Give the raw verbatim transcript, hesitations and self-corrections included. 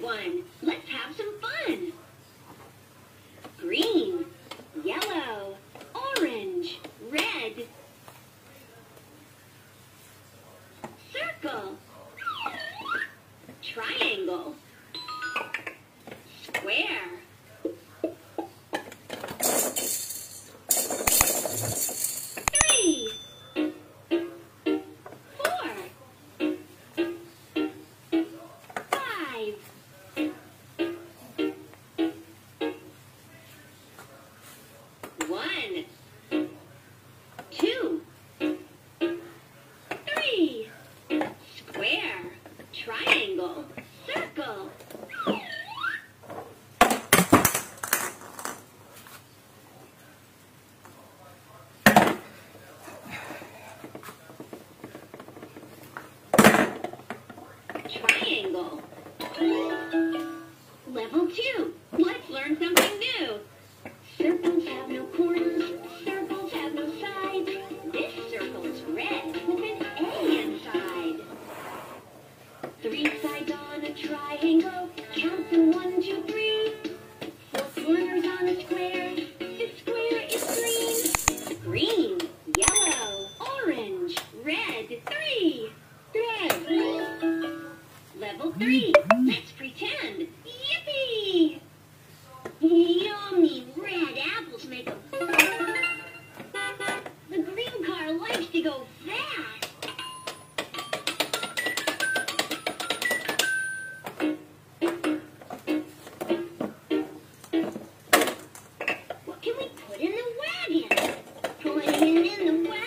one. Let's have some fun. Green, yellow, orange, red. Circle. Triangle. Square. Three. Four. Five. One. Two. Three. Square. Triangle. Circle. Triangle. Level two. Let's learn something new. Circles have no corners. Circles have no sides. This circle is red with an A inside. Three sides on a triangle. Count them one, two, three. Four corners on a square. This square is green. Green, yellow, orange, red. Three. Red. Level three. Let's pretend. Yippee! Yummy red apples make a... The green car likes to go fast. What can we put in the wagon? Put it in the wagon.